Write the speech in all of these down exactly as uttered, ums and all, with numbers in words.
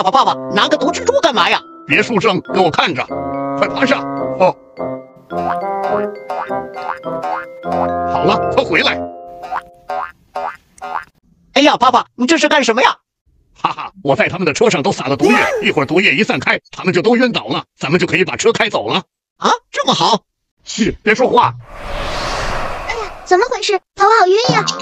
爸爸，爸爸，拿个毒蜘蛛干嘛呀？ 别出声，给我看着，快爬上！哦，好了，快回来！ 哎呀，爸爸，你这是干什么呀？ 哈哈，我在他们的车上都撒了毒液，一会儿毒液一散开，他们就都晕倒了，咱们就可以把车开走了。 啊，这么好？ 嘘，别说话。 哎呀，怎么回事？头好晕呀！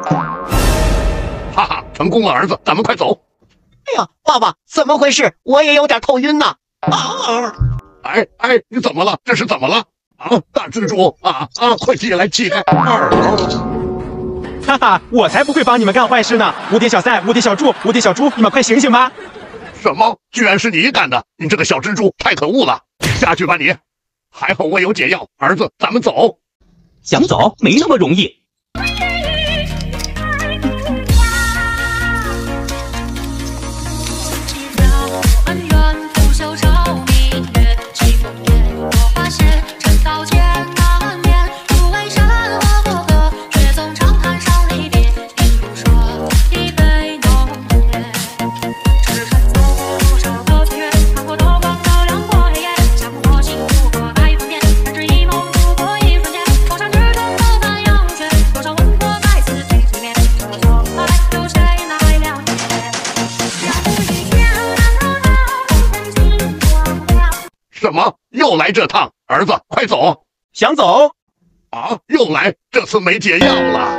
哈哈，成功了，儿子，咱们快走。 哎呀，爸爸，怎么回事？我也有点头晕呢。啊！ 哎哎，你怎么了？这是怎么了？啊，大蜘蛛啊啊，快起来，起来！二哈哈，我才不会帮你们干坏事呢！无敌小赛、无敌小猪、无敌小猪，你们快醒醒吧！ 什么？居然是你干的！你这个小蜘蛛，太可恶了！下去吧你！还好我有解药，儿子，咱们走。 想走没那么容易。 什么？又来这趟？儿子，快走！ 想走？ 啊，又来！这次没解药了。